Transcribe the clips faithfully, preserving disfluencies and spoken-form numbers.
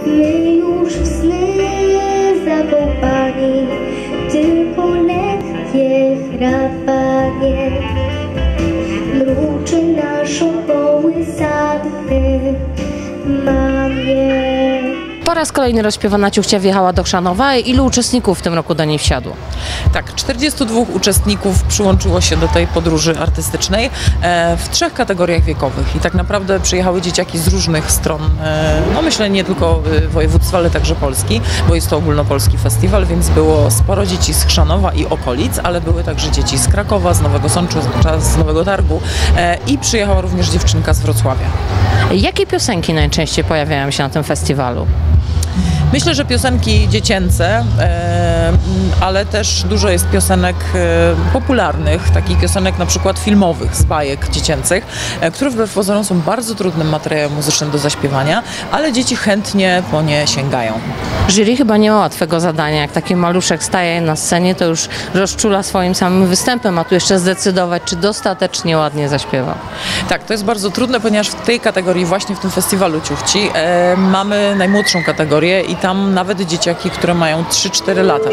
My już w sny zakopani, tylko lekkie chrapanie mruczy naszą kołysawkę, mamie. Po raz kolejny rozśpiewana Ciuchcia wjechała do Chrzanowa. Ilu uczestników w tym roku do niej wsiadło? Tak, czterdziestu dwóch uczestników przyłączyło się do tej podróży artystycznej e, w trzech kategoriach wiekowych i tak naprawdę przyjechały dzieciaki z różnych stron, e, no myślę nie tylko województwa, ale także Polski, bo jest to ogólnopolski festiwal, więc było sporo dzieci z Chrzanowa i okolic, ale były także dzieci z Krakowa, z Nowego Sącza, z Nowego Targu e, i przyjechała również dziewczynka z Wrocławia. Jakie piosenki najczęściej pojawiają się na tym festiwalu? Myślę, że piosenki dziecięce, e, ale też dużo jest piosenek e, popularnych, takich piosenek na przykład filmowych, z bajek dziecięcych, e, które wbrew pozorom są bardzo trudnym materiałem muzycznym do zaśpiewania, ale dzieci chętnie po nie sięgają. Jury chyba nie ma łatwego zadania. Jak taki maluszek staje na scenie, to już rozczula swoim samym występem, a tu jeszcze zdecydować, czy dostatecznie ładnie zaśpiewa. Tak, to jest bardzo trudne, ponieważ w tej kategorii, właśnie w tym festiwalu Ciuchci, e, mamy najmłodszą kategorię i tam nawet dzieciaki, które mają trzy cztery lata.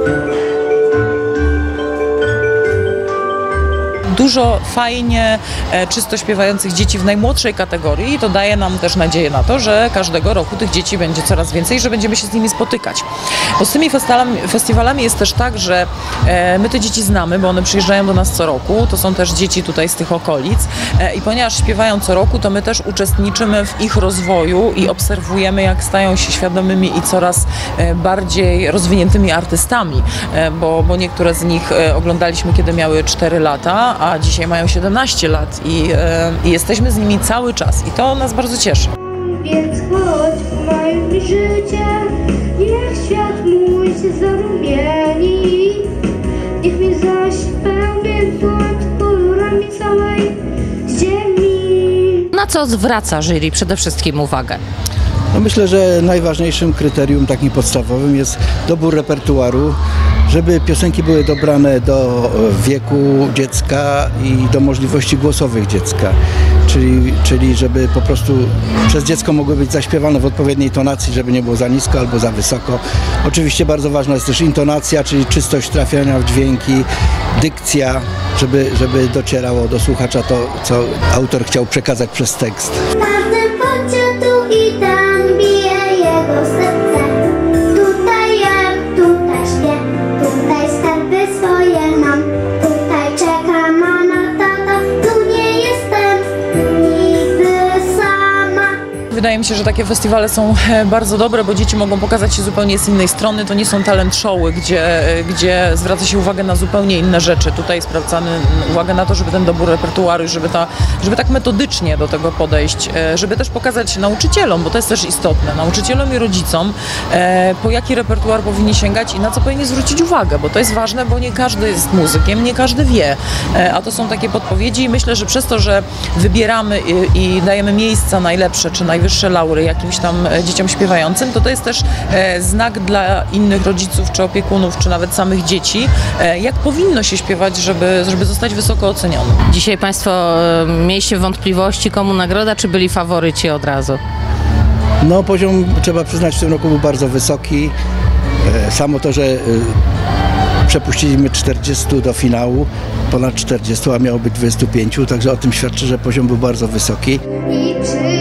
Dużo fajnie, e, czysto śpiewających dzieci w najmłodszej kategorii i to daje nam też nadzieję na to, że każdego roku tych dzieci będzie coraz więcej i że będziemy się z nimi spotykać. Bo z tymi festiwalami, festiwalami jest też tak, że e, my te dzieci znamy, bo one przyjeżdżają do nas co roku, to są też dzieci tutaj z tych okolic e, i ponieważ śpiewają co roku, to my też uczestniczymy w ich rozwoju i obserwujemy, jak stają się świadomymi i coraz e, bardziej rozwiniętymi artystami, e, bo, bo niektóre z nich e, oglądaliśmy, kiedy miały cztery lata, a dzisiaj mają siedemnaście lat i, e, i jesteśmy z nimi cały czas i to nas bardzo cieszy. Więc chodź, pomaj mi życie, niech świat mój się zarumieni, niech mi zaś pełnię złot kolorami całej ziemi. Na co zwraca jury przede wszystkim uwagę? No myślę, że najważniejszym kryterium takim podstawowym jest dobór repertuaru, żeby piosenki były dobrane do wieku dziecka i do możliwości głosowych dziecka. Czyli, czyli żeby po prostu przez dziecko mogły być zaśpiewane w odpowiedniej tonacji, żeby nie było za nisko albo za wysoko. Oczywiście bardzo ważna jest też intonacja, czyli czystość trafiania w dźwięki, dykcja, żeby, żeby docierało do słuchacza to, co autor chciał przekazać przez tekst. W każdym kącie tu i tam bije jego serce. Tutaj jem, tutaj śpię, tutaj skarby swoje mam. Tutaj czeka mama, tata, tu nie jestem nigdy sama. Wydaje mi się, że takie festiwale są bardzo dobre, bo dzieci mogą pokazać się zupełnie z innej strony. To nie są talent showy, gdzie, gdzie zwraca się uwagę na zupełnie inne rzeczy. Tutaj zwracamy uwagę na to, żeby ten dobór repertuaru, żeby, ta, żeby tak metodycznie do tego podejść, żeby też pokazać nauczycielom, bo to jest też istotne, nauczycielom i rodzicom, po jaki repertuar powinni sięgać i na co powinni zwrócić uwagę, bo to jest ważne, bo nie każdy jest muzykiem, nie każdy wie, a to są takie podpowiedzi i myślę, że przez to, że wybieramy i, i dajemy miejsca najlepsze czy najwyższe laury jakimś tam dzieciom śpiewającym, to to jest też e, znak dla innych rodziców, czy opiekunów, czy nawet samych dzieci, e, jak powinno się śpiewać, żeby, żeby zostać wysoko ocenionym. Dzisiaj Państwo e, mieliście wątpliwości, komu nagroda, czy byli faworyci od razu? No poziom, trzeba przyznać, w tym roku był bardzo wysoki. E, Samo to, że e, przepuściliśmy czterdziestu do finału, ponad czterdziestu, a miało być dwudziestu pięciu, także o tym świadczy, że poziom był bardzo wysoki. I czy